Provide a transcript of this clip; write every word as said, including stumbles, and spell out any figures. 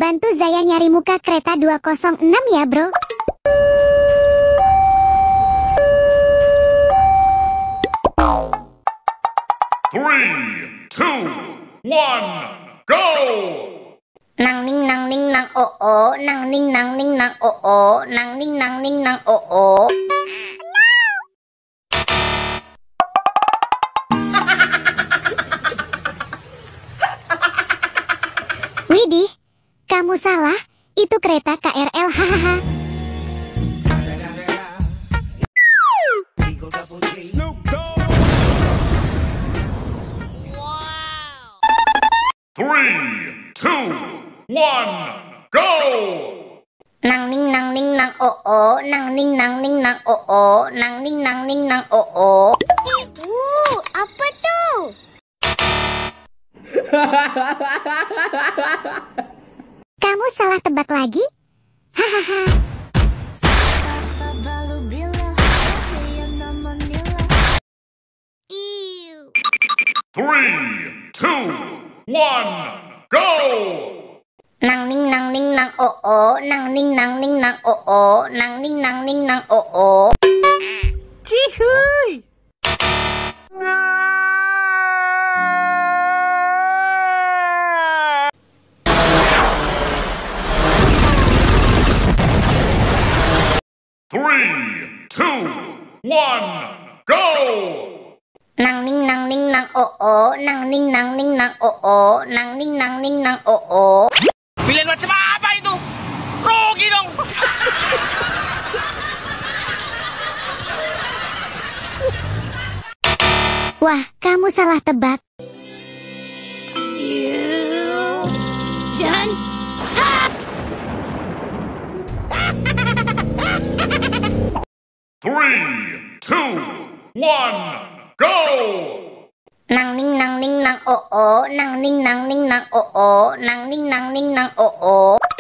bantu Zaya nyari muka kereta dua nol enam ya, bro. Three, two, one, go! Nang ning nang ning nang oh oh, nang ning nang ning nang oh oh, nang ning nang ning nang oh oh. Widih, kamu salah, itu kereta K R L, hahaha. Three, two, one, go! Nang ning nang ning nang oh oh, nang ning nang ning nang oh oh, nang ning nang ning nang oh oh. Uh, apa tuh? Kamu salah tebak lagi? Hahaha. Three, two, one, go! Nang ning nang ning nang oh oh, nang ning nang ning nang oh oh, nang ning nang ning nang oh oh. Cihuy. Three, two, one, go! Nang ning nang ning nang oh oh, nang ning nang ning nang oh oh, nang ning nang ning nang oh oh. Pilihan macam apa itu? Rugi dong. Wah, kamu salah tebak. Jan. Three, two, one, go! Nang ning nang ning nang oh oh, nang ning nang ning nang oh oh, nang ning nang ning nang oh oh.